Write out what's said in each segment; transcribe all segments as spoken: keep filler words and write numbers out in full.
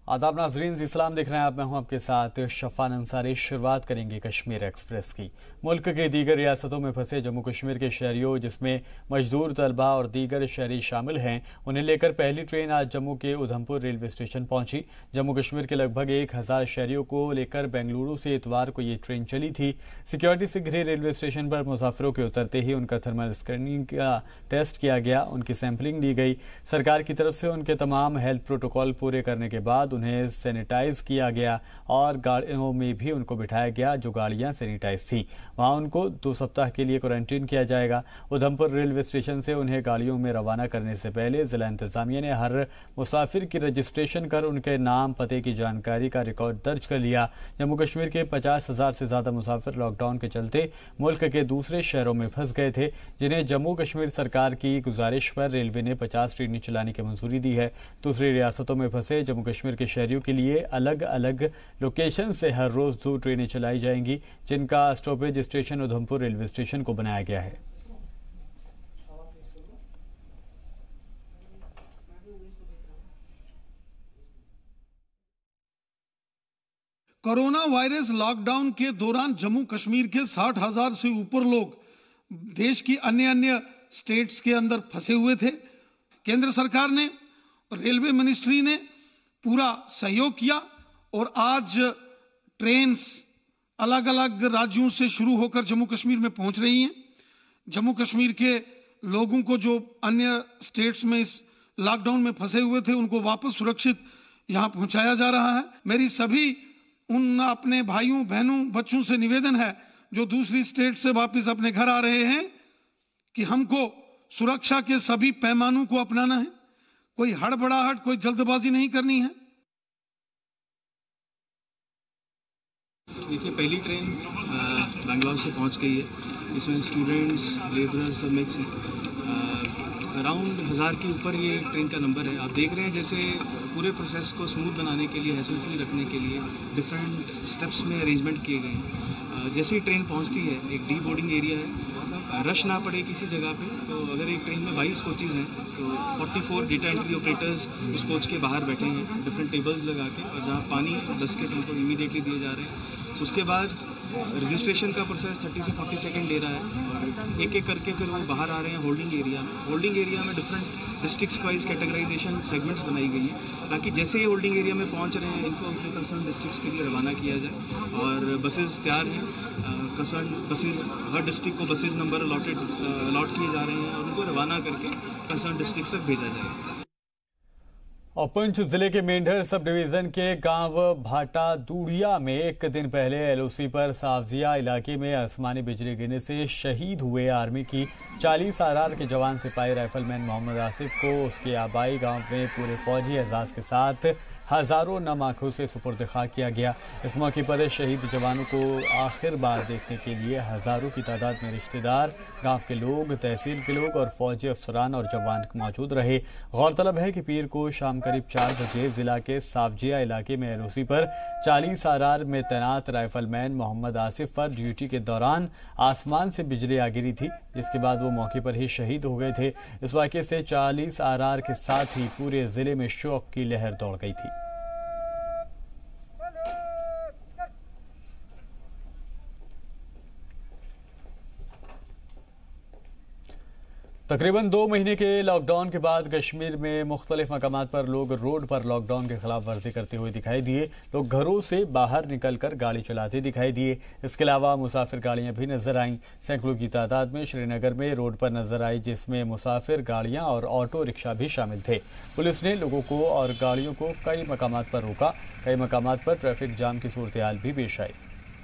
आदाब नाजरीन, इस्लाम देख रहे हैं आप। मैं हूं आपके साथ शफान अंसारी। शुरुआत करेंगे कश्मीर एक्सप्रेस की। मुल्क के दीगर रियासतों में फंसे जम्मू कश्मीर के शहरियों, जिसमें मजदूर, तलबा और दीगर शहरी शामिल हैं, उन्हें लेकर पहली ट्रेन आज जम्मू के उधमपुर रेलवे स्टेशन पहुंची। जम्मू कश्मीर के लगभग एक हजार शहरियों को लेकर बेंगलुरु से इतवार को ये ट्रेन चली थी। सिक्योरिटी से घिरे रेलवे स्टेशन पर मुसाफिरों के उतरते ही उनका थर्मल स्क्रीनिंग का टेस्ट किया गया, उनकी सैंपलिंग ली गई। सरकार की तरफ से उनके तमाम हेल्थ प्रोटोकॉल पूरे करने के बाद उन्हें सैनिटाइज किया गया और गाड़ियों में भी उनको बिठाया गया जो गाड़ियां सैनिटाइज थी। वहां उनको दो सप्ताह के लिए क्वारंटीन किया जाएगा। उधमपुर रेलवे स्टेशन से उन्हें गाड़ियों में रवाना करने से पहले जिला इंतजामिया ने हर मुसाफिर की रजिस्ट्रेशन कर उनके नाम, पते की जानकारी का रिकॉर्ड दर्ज कर लिया। जम्मू कश्मीर के पचास हजार से ज्यादा मुसाफिर लॉकडाउन के चलते मुल्क के दूसरे शहरों में फंस गए थे, जिन्हें जम्मू कश्मीर सरकार की गुजारिश पर रेलवे ने पचास ट्रेनें चलाने की मंजूरी दी है। दूसरी रियासतों में फंसे जम्मू कश्मीर के शहरियों के लिए अलग अलग लोकेशन से हर रोज दो ट्रेनें चलाई जाएंगी, जिनका stoppage station Udhampur railway station को बनाया गया है। कोरोना वायरस लॉकडाउन के दौरान जम्मू कश्मीर के साठ हजार से ऊपर लोग देश की अन्य अन्य स्टेट्स के अंदर फंसे हुए थे। केंद्र सरकार ने, रेलवे मिनिस्ट्री ने पूरा सहयोग किया और आज ट्रेन्स अलग अलग राज्यों से शुरू होकर जम्मू कश्मीर में पहुंच रही हैं। जम्मू कश्मीर के लोगों को जो अन्य स्टेट्स में इस लॉकडाउन में फंसे हुए थे, उनको वापस सुरक्षित यहां पहुंचाया जा रहा है। मेरी सभी उन अपने भाइयों, बहनों, बच्चों से निवेदन है जो दूसरी स्टेट से वापस अपने घर आ रहे हैं कि हमको सुरक्षा के सभी पैमानों को अपनाना है। कोई हड़बड़ाहट, कोई जल्दबाजी नहीं करनी है। देखिए, पहली ट्रेन बेंगलोर से पहुंच गई है। इसमें स्टूडेंट्स, लेबरर सब मिक्स हैं। अराउंड हज़ार के ऊपर ये ट्रेन का नंबर है। आप देख रहे हैं जैसे पूरे प्रोसेस को स्मूथ बनाने के लिए, हैसल फ्री रखने के लिए डिफरेंट स्टेप्स में अरेंजमेंट किए गए हैं। जैसे ही ट्रेन पहुंचती है, एक डी बोर्डिंग एरिया है, रश ना पड़े किसी जगह पे। तो अगर एक ट्रेन में बाईस कोचेज़ हैं तो चौवालीस डेटा एंट्री ऑपरेटर्स उस कोच के बाहर बैठे हैं डिफरेंट टेबल्स लगा के, और जहाँ पानी बिस्किट उनको इमीडिएटली दिए जा रहे हैं। उसके बाद रजिस्ट्रेशन का प्रोसेस तीस से चालीस सेकंड ले रहा है और एक एक करके फिर वो बाहर आ रहे हैं होल्डिंग एरिया में। होल्डिंग एरिया में different districts wise categorisation segments बनाई गई है, ताकि जैसे ही होल्डिंग एरिया में पहुंच रहे हैं इनको अपने कंसर्न डिस्ट्रिक्ट्स के लिए रवाना किया जाए। और बसेस तैयार हैं, कंसर्न बसेस, हर डिस्ट्रिक्ट को बसेस नंबर अलॉटेड अलॉट किए जा रहे हैं और उनको रवाना करके कंसर्न डिस्ट्रिक्ट तक भेजा जाएगा। और पुंछ जिले के मेंढर सब डिवीजन के गांव भाटा दूढ़िया में एक दिन पहले एलओसी पर सावजिया इलाके में आसमानी बिजली गिरने से शहीद हुए आर्मी की चालीस आरआर के जवान सिपाही राइफलमैन मोहम्मद आसिफ को उसके आबाई गांव में पूरे फौजी एजाज के साथ हजारों नम आंखों से सुपुर्द खाक किया गया। इस मौके पर शहीद जवानों को आखिर बार देखने के लिए हजारों की तादाद में रिश्तेदार, गांव के लोग, तहसील के लोग और फौजी अफसरान और जवान मौजूद रहे। गौरतलब है कि पीर को शाम करीब चार बजे जिला के सावजिया इलाके में एलओसी पर चालीस आरआर में तैनात राइफलमैन मोहम्मद आसिफ पर ड्यूटी के दौरान आसमान से बिजली आ गिरी थी, जिसके बाद वो मौके पर ही शहीद हो गए थे। इस वाक़े से चालीस आरआर के साथ ही पूरे जिले में शोक की लहर दौड़ गई थी। तकरीबन दो महीने के लॉकडाउन के बाद कश्मीर में मुख्तलिफ मकामात पर लोग रोड पर लॉकडाउन के खिलाफ वर्जी करते हुए दिखाई दिए। लोग घरों से बाहर निकलकर गाड़ी चलाते दिखाई दिए। इसके अलावा मुसाफिर गाड़ियां भी नजर आईं। सैकड़ों की तादाद में श्रीनगर में रोड पर नजर आई, जिसमें मुसाफिर गाड़ियां और ऑटो रिक्शा भी शामिल थे। पुलिस ने लोगों को और गाड़ियों को कई मकामात पर रोका। कई मकामात पर ट्रैफिक जाम की सूरत हाल भी पेश आई।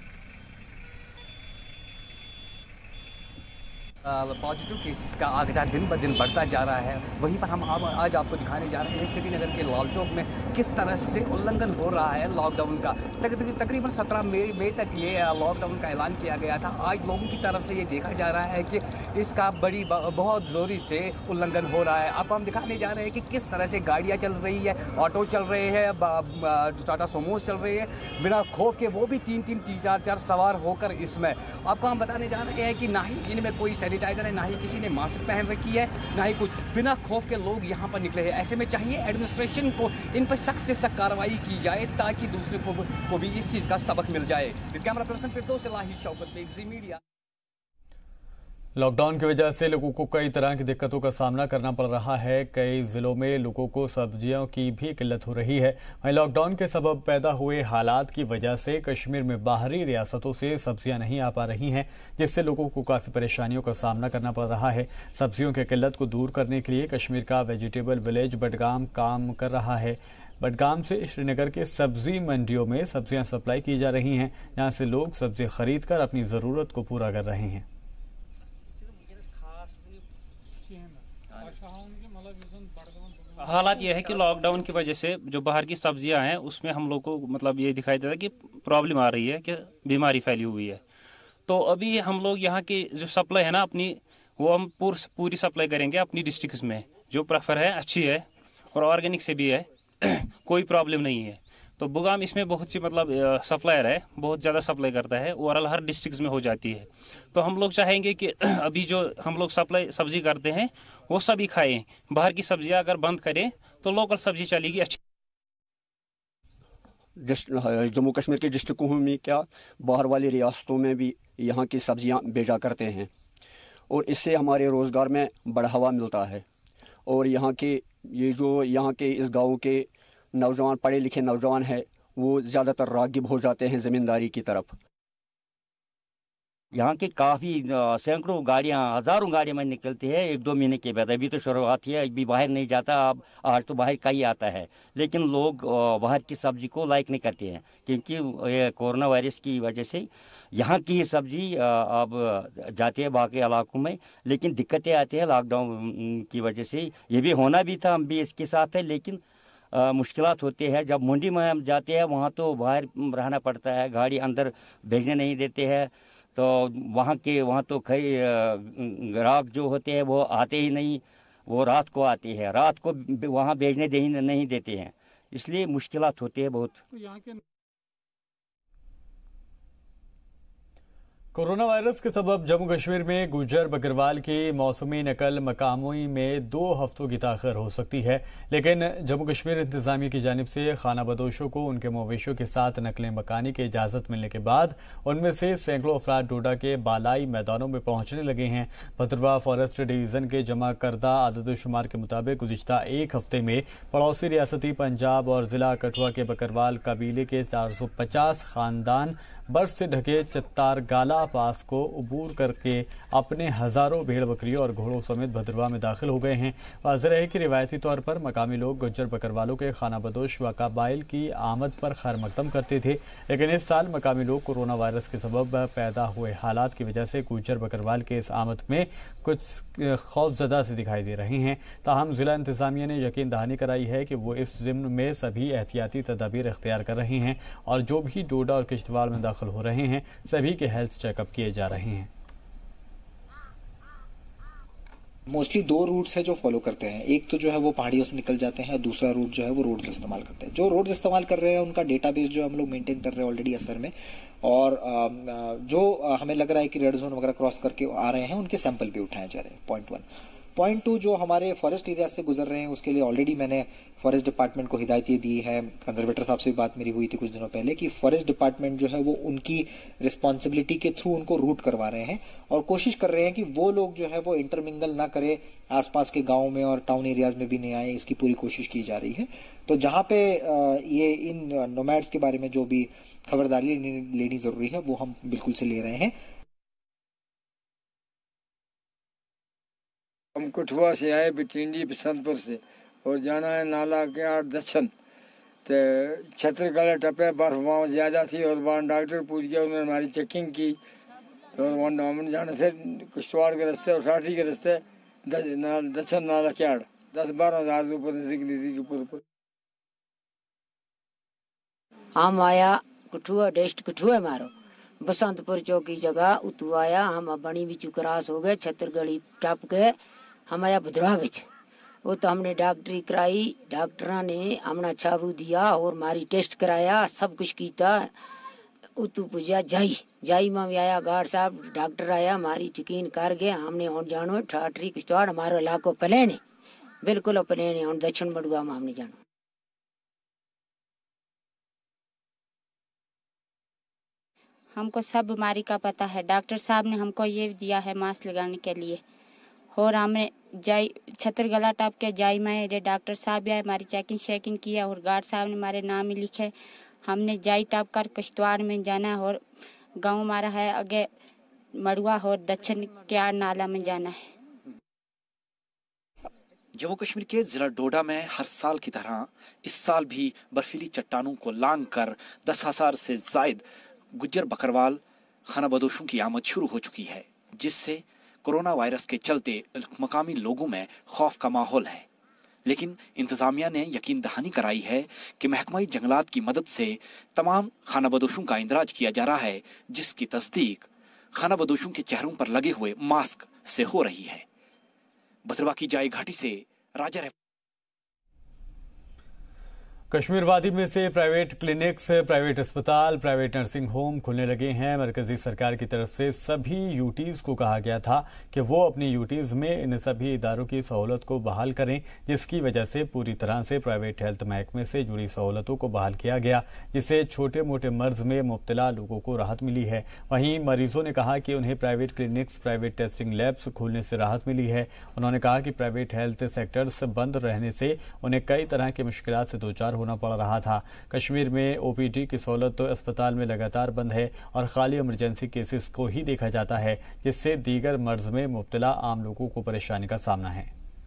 पॉजिटिव केसेस का आंकड़ा दिन ब दिन बढ़ता जा रहा है। वहीं पर हम आप, आज आपको दिखाने जा रहे हैं श्रीनगर के लाल चौक में किस तरह से उल्लंघन हो रहा है लॉकडाउन का। तकरीबन सत्रह मई तक ये लॉकडाउन का ऐलान किया गया था। आज लोगों की तरफ से ये देखा जा रहा है कि इसका बड़ी बहुत ज़ोरी से उल्लंघन हो रहा है। अब हम दिखाने जा रहे हैं कि किस तरह से गाड़ियाँ चल रही है, ऑटो चल रहे हैं, टाटा सोमोस चल रही है बिना खौफ के, वो भी तीन तीन तीन चार चार सवार होकर। इसमें आपको हम बताने जा रहे हैं कि ना ही इनमें कोई सैनिटाइजर है, ना ही किसी ने मास्क पहन रखी है, ना ही कुछ। बिना खौफ के लोग यहाँ पर निकले हैं। ऐसे में चाहिए एडमिनिस्ट्रेशन को इन पर सख्त से सख्त कार्रवाई की जाए ताकि दूसरे को, को भी इस चीज़ का सबक मिल जाए। Camera person Firdaus Ilahi, Shaukat Baig, Zee media. Lockdown की वजह से लोगों को कई तरह की दिक्कतों का सामना करना पड़ रहा है। कई जिलों में लोगों को सब्जियों की भी किल्लत हो रही है। वहीं लॉकडाउन के सबब पैदा हुए हालात की वजह से कश्मीर में बाहरी रियासतों से सब्जियां नहीं आ पा रही हैं, जिससे लोगों को काफ़ी परेशानियों का सामना करना पड़ रहा है। सब्जियों की किल्लत को दूर करने के लिए कश्मीर का वेजिटेबल विलेज बडगाम काम कर रहा है। बडगाम से श्रीनगर के सब्जी मंडियों में सब्जियां सप्लाई की जा रही हैं, जहां से लोग सब्जी खरीद कर अपनी ज़रूरत को पूरा कर रहे हैं। हालात यह है कि लॉकडाउन की वजह से जो बाहर की सब्जियां हैं उसमें हम लोग को मतलब ये दिखाई देता है कि प्रॉब्लम आ रही है कि बीमारी फैली हुई है। तो अभी हम लोग यहाँ की जो सप्लाई है ना अपनी, वो हम पूर, पूरी सप्लाई करेंगे अपनी डिस्ट्रिक्ट में। जो प्रेफर है अच्छी है और ऑर्गेनिक से भी है, कोई प्रॉब्लम नहीं है। तो बुगाम इसमें बहुत सी मतलब सप्लायर है, बहुत ज़्यादा सप्लाई करता है, ओवरऑल हर डिस्ट्रिक्ट में हो जाती है। तो हम लोग चाहेंगे कि अभी जो हम लोग सप्लाई सब्जी करते हैं वो सभी खाएं। बाहर की सब्जियां अगर बंद करें तो लोकल सब्जी चलेगी अच्छी। जम्मू कश्मीर के डिस्ट्रिक्टों में क्या बाहर वाली रियासतों में भी यहाँ की सब्जियां भेजा करते हैं और इससे हमारे रोज़गार में बढ़ावा मिलता है। और यहाँ के ये जो यहाँ के इस गाँव के नौजवान, पढ़े लिखे नौजवान हैं, वो ज़्यादातर रागिब हो जाते हैं ज़मींदारी की तरफ। यहाँ की काफ़ी सैकड़ों गाड़ियाँ, हज़ारों गाड़ियाँ में निकलती है एक दो महीने के बाद। अभी तो शुरुआत है, अभी बाहर नहीं जाता। अब आज तो बाहर का ही आता है, लेकिन लोग बाहर की सब्ज़ी को लाइक नहीं करते हैं क्योंकि ये कोरोना वायरस की वजह से यहाँ की सब्ज़ी अब जाती है बाकी इलाकों में, लेकिन दिक्कतें आती हैं लॉकडाउन की वजह से। ये भी होना भी था, हम भी इसके साथ है, लेकिन मुश्किलात होती है। जब मंडी में हम जाते हैं वहाँ तो बाहर रहना पड़ता है, गाड़ी अंदर भेजने नहीं देते हैं। तो वहाँ के वहाँ तो कई ग्राहक जो होते हैं वो आते ही नहीं, वो रात को आते हैं, रात को वहाँ भेजने दे नहीं देते हैं, इसलिए मुश्किलात होती है बहुत। तो यहाँ के कोरोना वायरस के सबब जम्मू कश्मीर में गुज्जर बकरवाल की मौसमी नकल मकामी में दो हफ्तों की ताख़िर हो सकती है, लेकिन जम्मू कश्मीर इंतज़ामिया की जानिब से खाना बदोशों को उनके मवेशियों के साथ नकलें मकानी की इजाज़त मिलने के बाद उनमें से सैकड़ों अफराद डोडा के बालाई मैदानों में पहुँचने लगे हैं। भद्रवाह फॉरेस्ट डिवीज़न के जमा करदा आददोशुमार के मुताबिक गुज़िश्ता एक हफ्ते में पड़ोसी रियासती पंजाब और ज़िला कठुआ के बकरवाल कबीले के चार सौ पचास ख़ानदान बर्फ से ढके चत्तार गाला पास को अबूर करके अपने हज़ारों भेड़ बकरियों और घोड़ों समेत भद्रवाह में दाखिल हो गए हैं। वाज़ेह है कि रिवायती तौर पर मकामी लोग गुज्जर बकरवालों के खाना बदोश व कबाइल की आमद पर खैर मकदम करते थे, लेकिन इस साल मकामी लोग कोरोना वायरस के सबब पैदा हुए हालात की वजह से गुज्जर बकरवाल के इस आमद में कुछ खौफजदा से दिखाई दे रहे हैं। ताहम ज़िला इंतज़ामिया ने यकीन दहानी कराई है कि वो इस ज़िम्न में सभी एहतियाती तदाबीर इख्तियार कर रहे हैं और जो भी डोडा और किश्तवाड़ में दाखिल हो रहे हैं सभी के हेल्थ चेकअप किए जा रहे हैं। मोस्टली दो रूट्स है जो फॉलो करते हैं, एक तो जो है वो पहाड़ियों से निकल जाते हैं और दूसरा रूट जो है वो रोड्स इस्तेमाल करते हैं। जो रोड्स इस्तेमाल कर रहे हैं उनका डेटाबेस जो हम लोग मेंटेन कर रहे हैं ऑलरेडी असर में, और जो हमें लग रहा है कि रेड जोन वगैरह क्रॉस करके आ रहे हैं उनके सैंपल भी उठाए जा रहे हैं। Point one. पॉइंट टू, जो हमारे फॉरेस्ट एरिया से गुजर रहे हैं उसके लिए ऑलरेडी मैंने फॉरेस्ट डिपार्टमेंट को हिदायतें दी है। कंजर्वेटर साहब से भी बात मेरी हुई थी कुछ दिनों पहले कि फॉरेस्ट डिपार्टमेंट जो है वो उनकी रिस्पॉन्सिबिलिटी के थ्रू उनको रूट करवा रहे हैं और कोशिश कर रहे हैं कि वो लोग जो है वो इंटरमिंगल ना करे, आसपास के गाँव में और टाउन एरियाज में भी नहीं आए, इसकी पूरी कोशिश की जा रही है। तो जहाँ पे ये इन नोमैड्स के बारे में जो भी खबरदारी लेनी जरूरी है वो हम बिल्कुल से ले रहे हैं। हम कठुआ से आए, बिटिंडी बसंतपुर से, और जाना है नाला के आठ दक्षिण। तो छतर गले टपे, बर्फ वहाँ ज़्यादा थी और वहाँ डॉक्टर पूछ गया, उन्होंने हमारी चेकिंग की। तो वहाँ हमने जाना फिर किश्तवाड़ के रास्ते और साठी के रास्ते दक्षिण नाला के आड़ दस बारह हज़ार ऊपर निकली थी पूरे। हम आया कठुआ डिस्ट्रिक्ट कठुआ मारो बसंतपुर चौकी जगह उतू आया, हम बनी बिचू क्रॉस हो गए, छत्तरगढ़ी टप के हम आया भद्रवाह बिच। वो तो हमने डॉक्टरी कराई, डॉक्टरा ने हमने छाबू दिया और मारी टेस्ट कराया, सब कुछ किया। उतू पूजा जाई जाई में आया गार्ड साहब डॉक्टर आया हमारी यकीन कर गए हमने हूँ जानो ठाठरी किश्तवाड़ हमारो इलाको प्लेन है बिल्कुल प्लेन है हूँ दक्षिण मड़ुआ में हमने जानो। हमको सब बीमारी का पता है, डॉक्टर साहब ने हमको ये दिया है मास्क लगाने के लिए और हमने जाई छतर गला टाप के जाई में डॉक्टर साहब आए हमारी चेकिंग शेकिंग किया और गार्ड साहब ने हमारे नाम ही लिखे। हमने जाई टाप कर किश्तवाड़ में जाना है और गांव हमारा है आगे मड़ुआ और दक्षिण क्यार नाला में जाना है। जम्मू कश्मीर के जिला डोडा में हर साल की तरह इस साल भी बर्फीली चट्टानों को लांग कर दस हजार से जायद गुज्जर बकरवाल खाना बदोशों की आमद शुरू हो चुकी है, जिससे कोरोना वायरस के चलते मकामी लोगों में खौफ का माहौल है। लेकिन इंतजामिया ने यकीन दहानी कराई है कि महकमा जंगलात की मदद से तमाम खाना बदोशों का इंदराज किया जा रहा है, जिसकी तस्दीक खाना बदोशों के चेहरों पर लगे हुए मास्क से हो रही है। बदरवा की जाए घाटी से राजा रह कश्मीर वादी में से प्राइवेट क्लिनिक्स, प्राइवेट अस्पताल, प्राइवेट नर्सिंग होम खुलने लगे हैं। मरकजी सरकार की तरफ से सभी यूटीज को कहा गया था कि वो अपनी यूटीज में इन सभी इदारों की सहूलत को बहाल करें, जिसकी वजह से पूरी तरह से प्राइवेट हेल्थ महकमे से जुड़ी सहूलतों को बहाल किया गया, जिससे छोटे मोटे मर्ज में मुब्तला लोगों को राहत मिली है। वहीं मरीजों ने कहा कि उन्हें private clinics, private testing labs खोलने से राहत मिली है। उन्होंने कहा कि प्राइवेट हेल्थ सेक्टर्स बंद रहने से उन्हें कई तरह की मुश्किलात से दो चार होना पड़ रहा था। कश्मीर में ओपीडी की सहूलत तो अस्पताल में लगातार बंद है और खाली इमरजेंसी केसेस को ही देखा जाता है, जिससे दीगर मर्ज में मुब्तला आम लोगों को परेशानी का सामना है।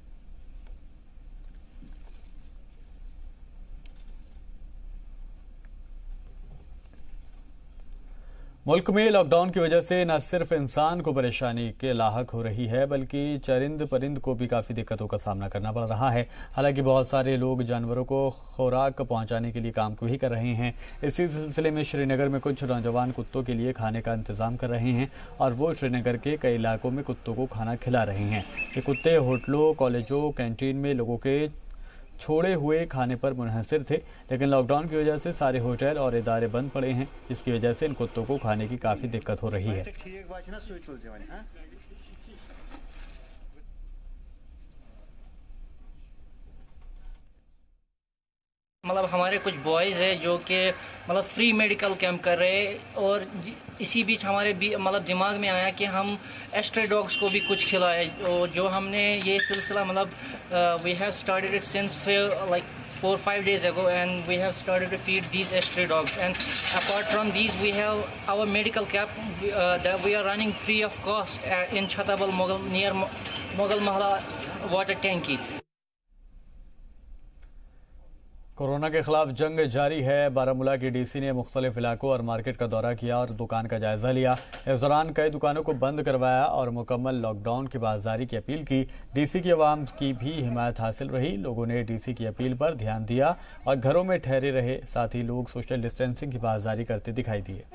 मुल्क में लॉकडाउन की वजह से न सिर्फ इंसान को परेशानी के लाहक हो रही है, बल्कि चरिंद परिंद को भी काफ़ी दिक्कतों का सामना करना पड़ रहा है। हालांकि बहुत सारे लोग जानवरों को खुराक पहुंचाने के लिए काम भी कर रहे हैं। इसी सिलसिले में श्रीनगर में कुछ नौजवान कुत्तों के लिए खाने का इंतजाम कर रहे हैं और वो श्रीनगर के कई इलाकों में कुत्तों को खाना खिला रहे हैं। ये कुत्ते होटलों, कॉलेजों, कैंटीन में लोगों के छोड़े हुए खाने पर मुनहसिर थे, लेकिन लॉकडाउन की वजह से सारे होटल और इदारे बंद पड़े हैं, जिसकी वजह से इन कुत्तों को खाने की काफ़ी दिक्कत हो रही है। मतलब हमारे कुछ बॉयज़ है जो कि मतलब फ्री मेडिकल कैंप कर रहे हैं और इसी बीच हमारे भी मतलब दिमाग में आया कि हम एस्ट्रे डॉग्स को भी कुछ खिलाए, और जो हमने ये सिलसिला मतलब we have started it since like four five days ago and we have started to feed these stray dogs, and apart from these we have our medical camp uh, that we are running free of cost uh, in Chatabal Mughal near Mughal Mahla water tanki. Corona के खिलाफ जंग जारी है। बारामूला के DC ने मुख्तलिफ इलाकों और मार्केट का दौरा किया और दुकान का जायजा लिया। इस दौरान कई दुकानों को बंद करवाया और मुकम्मल लॉकडाउन की बाज़ारी की अपील की। डीसी की आवाम की भी हिमायत हासिल रही। लोगों ने डीसी की अपील पर ध्यान दिया और घरों में ठहरे रहे। साथ ही लोग सोशल डिस्टेंसिंग की बाज़ारी करते दिखाई दिए।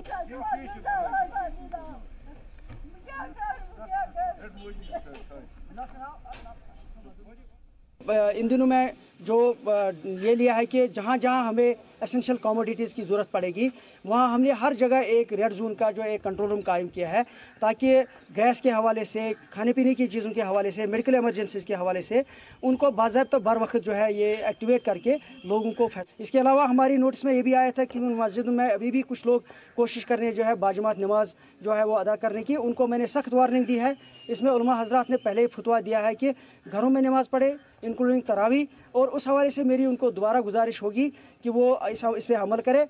इन दिनों में जो ये लिया है कि जहाँ जहाँ हमें एसेंशियल कमोडिटीज़ की ज़रूरत पड़ेगी वहाँ हमने हर जगह एक रेड जोन का जो एक कंट्रोल रूम कायम किया है, ताकि गैस के हवाले से, खाने पीने की चीज़ों के हवाले से, मेडिकल इमरजेंसीज के हवाले से उनको बाज़ाब्ता बर वक्त जो है ये एक्टिवेट करके लोगों को। इसके अलावा हमारी नोटिस में ये भी आया था कि उन मस्जिदों में अभी भी कुछ लोग कोशिश कर रहे हैं जो है बाजमात नमाज जो है वो अदा करने की। उनको मैंने सख्त वार्निंग दी है। इसमें उलमा हजरात ने पहले ही फतवा दिया है कि घरों में नमाज़ पढ़े, इंक्लूडिंग तरावी, और उस हवाले से मेरी उनको दोबारा गुजारिश होगी कि वो इस पे अमल करे।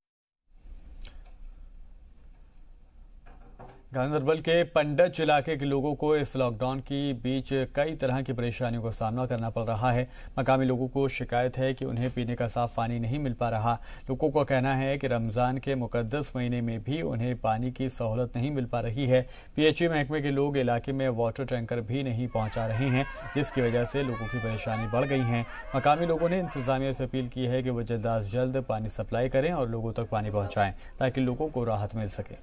गांधरबल के पंडच इलाके के लोगों को इस लॉकडाउन की बीच कई तरह की परेशानियों का सामना करना पड़ रहा है। मकामी लोगों को शिकायत है कि उन्हें पीने का साफ पानी नहीं मिल पा रहा। लोगों का कहना है कि रमज़ान के मुकद्दस महीने में भी उन्हें पानी की सहूलत नहीं मिल पा रही है। पीएचई महकमे के लोग इलाके में वाटर टैंकर भी नहीं पहुँचा रहे हैं, जिसकी वजह से लोगों की परेशानी बढ़ गई है। मकामी लोगों ने इंतजामिया से अपील की है कि वो जल्द अज जल्द पानी सप्लाई करें और लोगों तक पानी पहुँचाएँ ताकि लोगों को राहत मिल सके।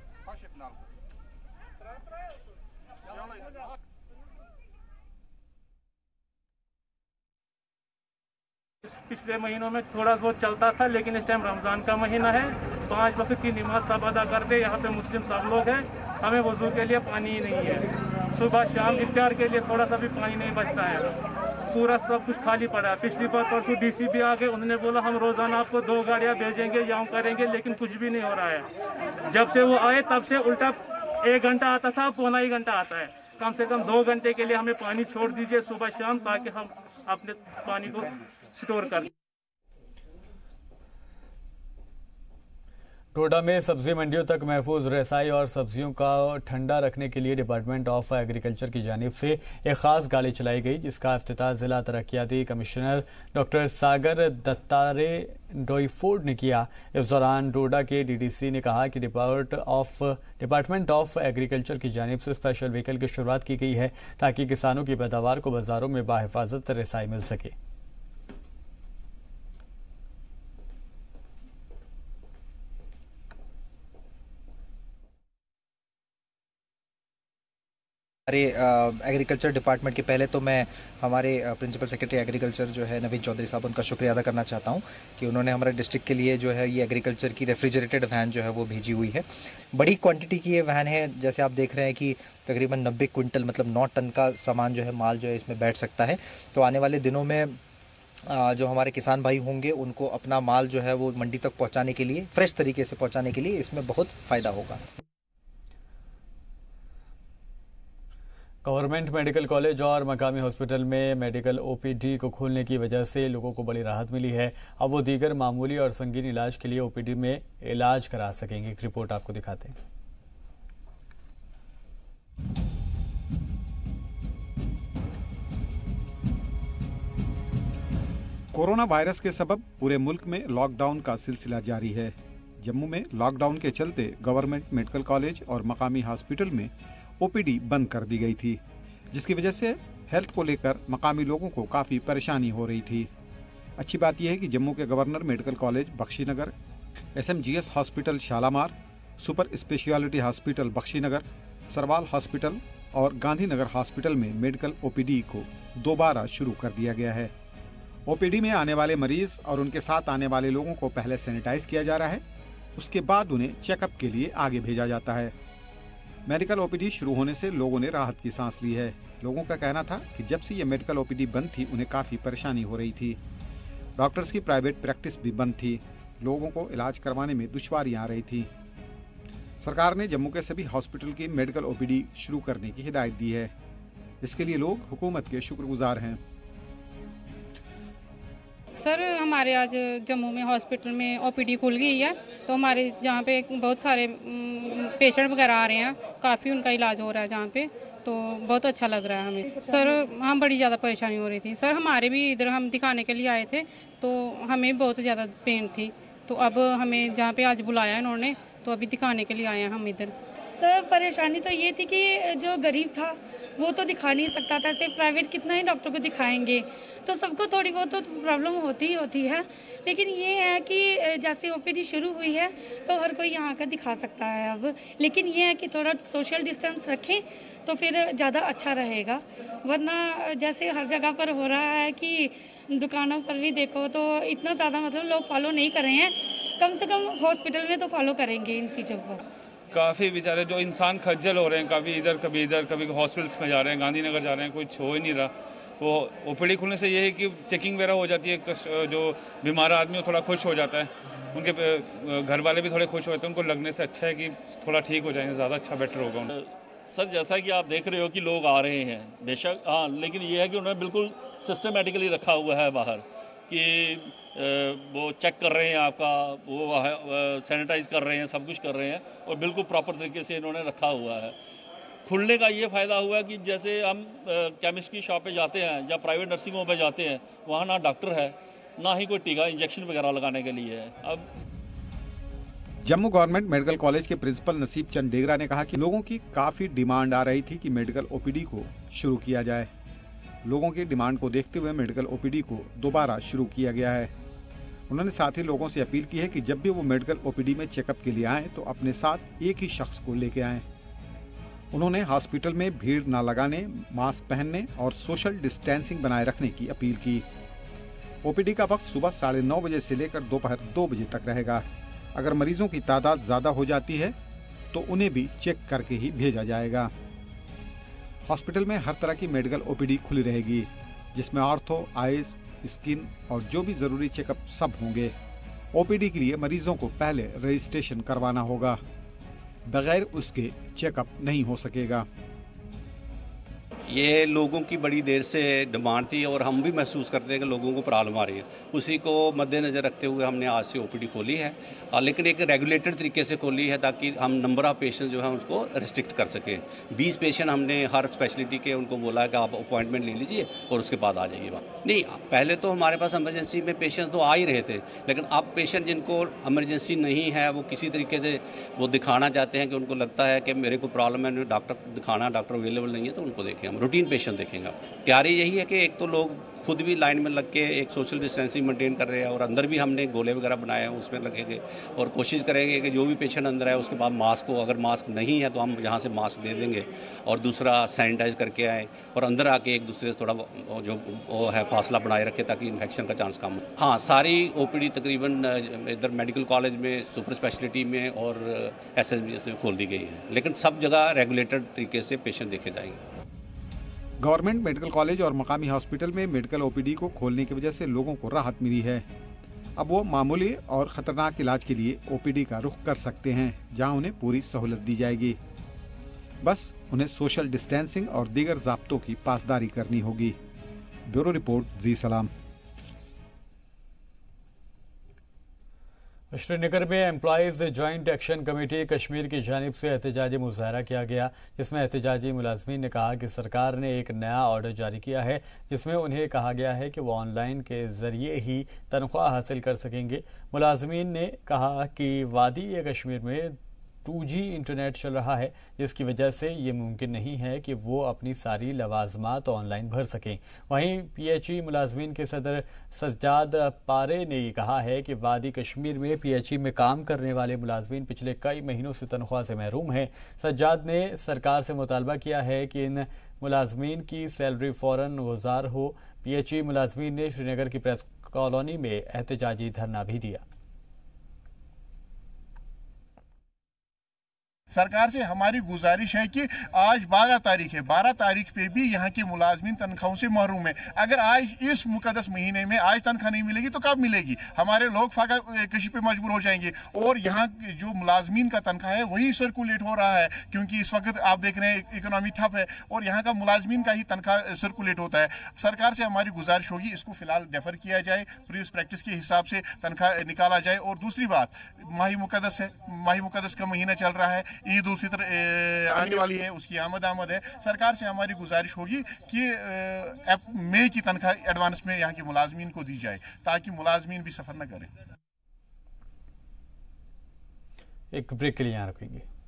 पिछले महीनों में थोड़ा बहुत चलता था, लेकिन इस टाइम रमज़ान का महीना है पाँच वक्त की नमाज सब अदा करते, यहाँ पे मुस्लिम सब लोग हैं, हमें वजू के लिए पानी ही नहीं है। सुबह शाम इफ्तार के लिए थोड़ा सा भी पानी नहीं बचता है, पूरा सब कुछ खाली पड़ा है। पिछली बार परसों डीसीपी आ गए, उन्होंने बोला हम रोजाना आपको दो गाड़ियाँ भेजेंगे या करेंगे, लेकिन कुछ भी नहीं हो रहा है। जब से वो आए तब से उल्टा एक घंटा आता था, पौना ही घंटा आता है। कम से कम दो घंटे के लिए हमें पानी छोड़ दीजिए सुबह शाम, ताकि हम अपने पानी को स्टोर कर। डोडा में सब्जी मंडियों तक महफूज रसाई और सब्जियों का ठंडा रखने के लिए डिपार्टमेंट ऑफ एग्रीकल्चर की जानिब से एक खास गाड़ी चलाई गई, जिसका इफ्तिताह जिला तरक्याती कमिश्नर डॉक्टर सागर दत्तारे डोईफोर्ड ने किया। इस दौरान डोडा के डीडीसी ने कहा कि depart of department of agriculture की जानिब से स्पेशल व्हीकल की शुरुआत की गई है, ताकि किसानों की पैदावार को बाजारों में बाहिफाजत रसाई मिल सके। हमारे एग्रीकल्चर डिपार्टमेंट के पहले तो मैं हमारे प्रिंसिपल सेक्रेटरी एग्रीकल्चर जो है नवीन चौधरी साहब, उनका शुक्रिया अदा करना चाहता हूं कि उन्होंने हमारे डिस्ट्रिक्ट के लिए जो है ये एग्रीकल्चर की रेफ्रिजरेटेड वैन जो है वो भेजी हुई है। बड़ी क्वांटिटी की ये वैन है, जैसे आप देख रहे हैं कि तकरीबन नब्बे क्विंटल मतलब नौ टन का सामान जो है, माल जो है इसमें बैठ सकता है। तो आने वाले दिनों में जो हमारे किसान भाई होंगे उनको अपना माल जो है वो मंडी तक पहुँचाने के लिए, फ्रेश तरीके से पहुँचाने के लिए इसमें बहुत फ़ायदा होगा। गवर्नमेंट मेडिकल कॉलेज और मकामी हॉस्पिटल में मेडिकल ओपीडी को खोलने की वजह से लोगों को बड़ी राहत मिली है। अब वो दीगर मामूली और संगीन इलाज के लिए ओपीडी में इलाज करा सकेंगे। एक रिपोर्ट आपको दिखाते हैं। कोरोना वायरस के सबब पूरे मुल्क में लॉकडाउन का सिलसिला जारी है। जम्मू में लॉकडाउन के चलते गवर्नमेंट मेडिकल कॉलेज और मकामी हॉस्पिटल में ओपीडी बंद कर दी गई थी, जिसकी वजह से हेल्थ को लेकर मकामी लोगों को काफ़ी परेशानी हो रही थी। अच्छी बात यह है कि जम्मू के governor medical college Bakshinagar, SMGS hospital Shalamar, super speciality hospital Bakshinagar, Sarwal hospital और गांधीनगर हॉस्पिटल में मेडिकल ओपीडी को दोबारा शुरू कर दिया गया है। ओपीडी में आने वाले मरीज और उनके साथ आने वाले लोगों को पहले सैनिटाइज किया जा रहा है, उसके बाद उन्हें चेकअप के लिए आगे भेजा जाता है। मेडिकल ओपीडी शुरू होने से लोगों ने राहत की सांस ली है। लोगों का कहना था कि जब से ये मेडिकल ओपीडी बंद थी उन्हें काफ़ी परेशानी हो रही थी। डॉक्टर्स की प्राइवेट प्रैक्टिस भी बंद थी, लोगों को इलाज करवाने में दुश्वारियां आ रही थी। सरकार ने जम्मू के सभी हॉस्पिटल की मेडिकल ओपीडी शुरू करने की हिदायत दी है। इसके लिए लोग हुकूमत के शुक्रगुजार हैं। सर, हमारे आज जम्मू में हॉस्पिटल में ओपीडी खुल गई है, तो हमारे जहाँ पे बहुत सारे पेशेंट वगैरह आ रहे हैं, काफ़ी उनका इलाज हो रहा है जहाँ पे, तो बहुत अच्छा लग रहा है हमें। सर, हम बड़ी ज़्यादा परेशानी हो रही थी सर, हमारे भी इधर हम दिखाने के लिए आए थे, तो हमें बहुत ज़्यादा पेन थी, तो अब हमें जहाँ पे आज बुलाया इन्होंने, तो अभी दिखाने के लिए आए हैं हम इधर। सर, परेशानी तो ये थी कि जो गरीब था वो तो दिखा नहीं सकता था, सिर्फ प्राइवेट कितना ही डॉक्टर को दिखाएंगे, तो सबको थोड़ी बहुत तो प्रॉब्लम होती ही होती है। लेकिन ये है कि जैसे ओपीडी शुरू हुई है तो हर कोई यहाँ का दिखा सकता है अब, लेकिन ये है कि थोड़ा सोशल डिस्टेंस रखें तो फिर ज़्यादा अच्छा रहेगा। वरना जैसे हर जगह पर हो रहा है कि दुकानों पर भी देखो तो इतना ज़्यादा मतलब लोग फॉलो नहीं कर रहे हैं, कम से कम हॉस्पिटल में तो फॉलो करेंगे इन चीज़ों को। काफ़ी बेचारे जो इंसान खज्जल हो रहे हैं, कभी इधर कभी इधर, कभी हॉस्पिटल्स में जा रहे हैं, गांधीनगर जा रहे हैं, कुछ हो ही नहीं रहा। वो ओपीडी खुलने से ये है कि चेकिंग वगैरह हो जाती है, जो बीमार आदमी हो थोड़ा खुश हो जाता है, उनके घर वाले भी थोड़े खुश होते हैं, उनको लगने से अच्छा है कि थोड़ा ठीक हो जाएंगे, ज़्यादा अच्छा बेटर होगा उनको। सर, जैसा कि आप देख रहे हो कि लोग आ रहे हैं, बेशक हाँ, लेकिन ये है कि उन्होंने बिल्कुल सिस्टमेटिकली रखा हुआ है बाहर कि वो चेक कर रहे हैं आपका, वो सैनिटाइज कर रहे हैं, सब कुछ कर रहे हैं और बिल्कुल प्रॉपर तरीके से इन्होंने रखा हुआ है। खुलने का ये फ़ायदा हुआ कि जैसे हम केमिस्ट की शॉप पे जाते हैं या प्राइवेट नर्सिंग होम पे जाते हैं, वहाँ ना डॉक्टर है ना ही कोई टीका इंजेक्शन वगैरह लगाने के लिए है। अब जम्मू गवर्नमेंट मेडिकल कॉलेज के प्रिंसिपल नसीब चंद डेगरा ने कहा कि लोगों की काफ़ी डिमांड आ रही थी कि मेडिकल ओपीडी को शुरू किया जाए। लोगों की डिमांड को देखते हुए मेडिकल ओपीडी को दोबारा शुरू किया गया है। उन्होंने साथ ही लोगों से अपील की है कि जब भी वो मेडिकल ओपीडी में चेकअप के लिए आएँ तो अपने साथ एक ही शख्स को लेके आएँ। उन्होंने हॉस्पिटल में भीड़ न लगाने, मास्क पहनने और सोशल डिस्टेंसिंग बनाए रखने की अपील की। ओपीडी का वक्त सुबह साढ़े नौ बजे से लेकर दोपहर दो बजे तक रहेगा। अगर मरीजों की तादाद ज्यादा हो जाती है तो उन्हें भी चेक करके ही भेजा जाएगा। हॉस्पिटल में हर तरह की मेडिकल ओपीडी खुली रहेगी, जिसमें ऑर्थो, आइज, स्किन और जो भी जरूरी चेकअप सब होंगे। ओपीडी के लिए मरीजों को पहले रजिस्ट्रेशन करवाना होगा, बगैर उसके चेकअप नहीं हो सकेगा। ये लोगों की बड़ी देर से डिमांड थी और हम भी महसूस करते हैं कि लोगों को प्रॉब्लम आ रही है। उसी को मद्देनज़र रखते हुए हमने आज से ओपीडी खोली है, लेकिन एक रेगुलेटेड तरीके से खोली है ताकि हम नंबर ऑफ़ पेशेंट जो है उनको रिस्ट्रिक्ट कर सकें। बीस पेशेंट हमने हर स्पेशलिटी के उनको बोला है कि आप अपॉइंटमेंट ले लीजिए और उसके बाद आ जाइए। नहीं, पहले तो हमारे पास इमरजेंसी में पेशेंट्स तो आ ही रहे थे, लेकिन अब पेशेंट जिनको इमरजेंसी नहीं है, वो किसी तरीके से वो दिखाना चाहते हैं कि उनको लगता है कि मेरे को प्रॉब्लम है, डॉक्टर दिखाना, डॉक्टर अवेलेबल नहीं है, तो उनको देखें। हम रूटीन पेशेंट देखेंगे। तैयारी यही है कि एक तो लोग खुद भी लाइन में लग के एक सोशल डिस्टेंसिंग मेंटेन कर रहे हैं और अंदर भी हमने गोले वगैरह बनाए हैं, उसमें लगेंगे और कोशिश करेंगे कि जो भी पेशेंट अंदर है उसके बाद मास्क हो, अगर मास्क नहीं है तो हम यहाँ से मास्क दे देंगे और दूसरा सैनिटाइज करके आए और अंदर आके एक दूसरे से थोड़ा जो वो है फासला बनाए रखे ताकि इन्फेक्शन का चांस कम हो। हाँ, सारी ओपीडी तकरीबन इधर मेडिकल कॉलेज में, सुपर स्पेशलिटी में और एस एस बी में खोल दी गई है, लेकिन सब जगह रेगुलेटेड तरीके से पेशेंट देखे जाएंगे। गवर्नमेंट मेडिकल कॉलेज और मकामी हॉस्पिटल में मेडिकल ओपीडी को खोलने की वजह से लोगों को राहत मिली है। अब वो मामूली और खतरनाक इलाज के लिए ओपीडी का रुख कर सकते हैं, जहां उन्हें पूरी सहूलत दी जाएगी। बस उन्हें सोशल डिस्टेंसिंग और दीगर ज़ाब्तों की पासदारी करनी होगी। ब्यूरो रिपोर्ट, जी सलाम। श्रीनगर में employees joint action committee Kashmir की जानिब से एहतजाजी मुजाहरा किया गया, जिसमें एहतजाजी मुलाजमीन ने कहा कि सरकार ने एक नया ऑर्डर जारी किया है जिसमें उन्हें कहा गया है कि वो ऑनलाइन के जरिए ही तनख्वाह हासिल कर सकेंगे। मुलाजमीन ने कहा कि वादी कश्मीर में टू जी इंटरनेट चल रहा है, जिसकी वजह से ये मुमकिन नहीं है कि वो अपनी सारी लवाजमात ऑनलाइन भर सकें। वहीं पीएचई मुलाजमीन के सदर सज्जाद पारे ने कहा है कि वादी कश्मीर में पीएचई में काम करने वाले मुलाजमीन पिछले कई महीनों से तनख्वाह से महरूम हैं। सज्जाद ने सरकार से मुतालबा किया है कि इन मुलाजमीन की सैलरी फौरन गुजार हो। पीएचई मुलाजमीन ने श्रीनगर की प्रेस कॉलोनी में एहतजाजी धरना भी दिया। सरकार से हमारी गुजारिश है कि आज बारह तारीख है, बारह तारीख पे भी यहाँ के मुलाजमीन तनख्वाहों से महरूम है। अगर आज इस मुकद्दस महीने में आज तनख्वाह नहीं मिलेगी तो कब मिलेगी? हमारे लोग फाका कशी पे मजबूर हो जाएंगे और यहाँ जो मुलाजमीन का तनख्वाह है वही सर्कुलेट हो रहा है, क्योंकि इस वक्त आप देख रहे हैं इकोनॉमी ठप है और यहाँ का मुलाजमीन का ही तनख्वाह सर्कुलेट होता है। सरकार से हमारी गुजारिश होगी इसको फिलहाल डेफर किया जाए, प्रीवियस प्रैक्टिस के हिसाब से तनख्वाह निकाला जाए। और दूसरी बात, माही मुकद्दस है, माही मुकद्दस का महीना चल रहा है, ईद उल फितर आने वाली है, उसकी आमद आमद है। सरकार से हमारी गुजारिश होगी कि मई की तनख्वाह एडवांस में यहाँ के मुलाजमीन को दी जाए ताकि मुलाजमीन भी सफर न करें। एक ब्रेक के लिए यहाँ रुकेंगे।